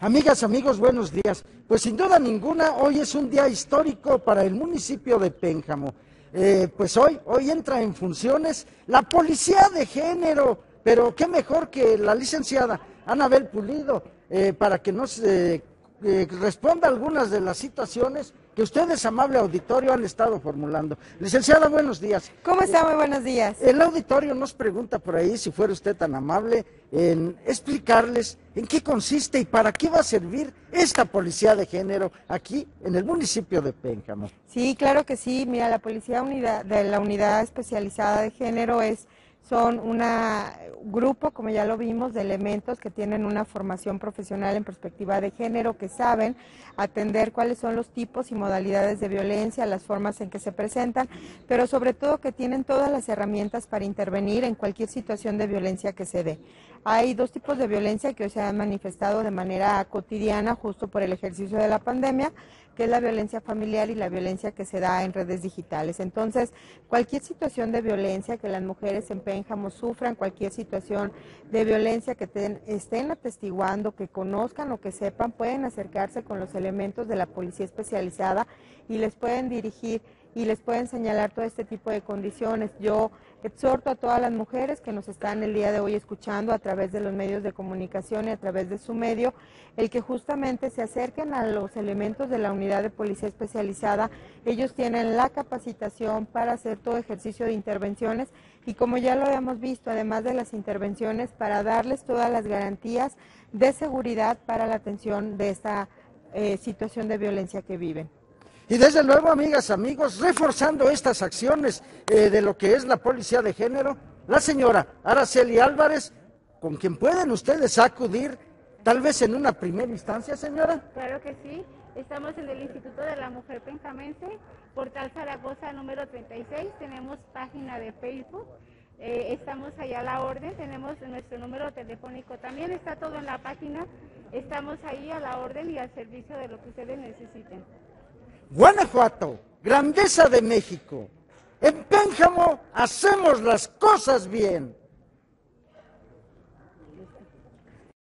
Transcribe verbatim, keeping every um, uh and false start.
Amigas, amigos, buenos días. Pues sin duda ninguna, hoy es un día histórico para el municipio de Pénjamo. Eh, pues hoy, hoy entra en funciones la policía de género, pero qué mejor que la licenciada Anabel Pulido, eh, para que nos eh, eh, responda algunas de las situaciones que ustedes, amable auditorio, han estado formulando. Licenciada, buenos días. ¿Cómo está? Muy buenos días. El auditorio nos pregunta por ahí, si fuera usted tan amable, en explicarles en qué consiste y para qué va a servir esta policía de género aquí en el municipio de Pénjamo. Sí, claro que sí. Mira, la policía unidad, de la unidad especializada de género es son un grupo, como ya lo vimos, de elementos que tienen una formación profesional en perspectiva de género, que saben atender cuáles son los tipos y modalidades de violencia, las formas en que se presentan, pero sobre todo que tienen todas las herramientas para intervenir en cualquier situación de violencia que se dé. Hay dos tipos de violencia que hoy se han manifestado de manera cotidiana justo por el ejercicio de la pandemia, que es la violencia familiar y la violencia que se da en redes digitales. Entonces, cualquier situación de violencia que las mujeres en Pénjamo sufran, cualquier situación de violencia que ten, estén atestiguando, que conozcan o que sepan, pueden acercarse con los elementos de la policía especializada y les pueden dirigir y les pueden señalar todo este tipo de condiciones. Yo exhorto a todas las mujeres que nos están el día de hoy escuchando a través de los medios de comunicación y a través de su medio, el que justamente se acerquen a los elementos de la unidad de policía especializada. Ellos tienen la capacitación para hacer todo ejercicio de intervenciones y, como ya lo habíamos visto, además de las intervenciones, para darles todas las garantías de seguridad para la atención de esta eh, situación de violencia que viven. Y desde luego, amigas, amigos, reforzando estas acciones eh, de lo que es la policía de género, la señora Araceli Álvarez, con quien pueden ustedes acudir, tal vez en una primera instancia, señora. Claro que sí, estamos en el Instituto de la Mujer Penjamense, Portal Zaragoza número treinta y seis, tenemos página de Facebook, eh, estamos allá a la orden, tenemos nuestro número telefónico, también está todo en la página, estamos ahí a la orden y al servicio de lo que ustedes necesiten. Guanajuato, grandeza de México. En Pénjamo hacemos las cosas bien.